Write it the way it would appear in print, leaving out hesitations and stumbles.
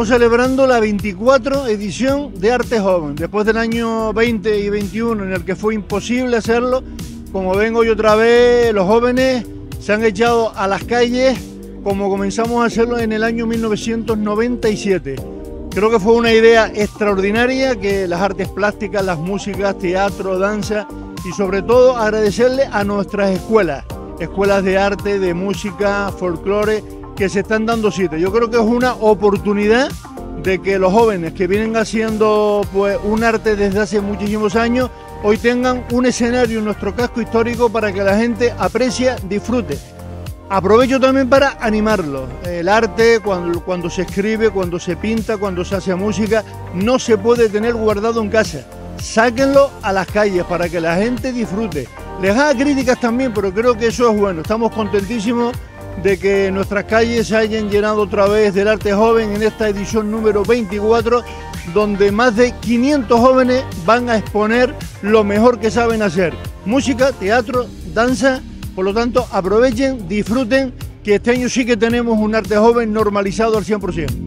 celebrando la 24 edición de Arte Joven. Después del año 20 y 21, en el que fue imposible hacerlo, como ven hoy otra vez, los jóvenes se han echado a las calles como comenzamos a hacerlo en el año 1997. Creo que fue una idea extraordinaria que las artes plásticas, las músicas, teatro, danza y sobre todo agradecerle a nuestras escuelas de arte, de música, folclore, que se están dando cita. Yo creo que es una oportunidad de que los jóvenes que vienen haciendo pues un arte desde hace muchísimos años, hoy tengan un escenario en nuestro casco histórico para que la gente aprecie, disfrute. Aprovecho también para animarlo. El arte, cuando se escribe, cuando se pinta, cuando se hace música, no se puede tener guardado en casa. Sáquenlo a las calles para que la gente disfrute. Les haga críticas también, pero creo que eso es bueno. Estamos contentísimos de que nuestras calles se hayan llenado otra vez del arte joven en esta edición número 24, donde más de 500 jóvenes van a exponer lo mejor que saben hacer. Música, teatro, danza. Por lo tanto, aprovechen, disfruten, que este año sí que tenemos un arte joven normalizado al 100%.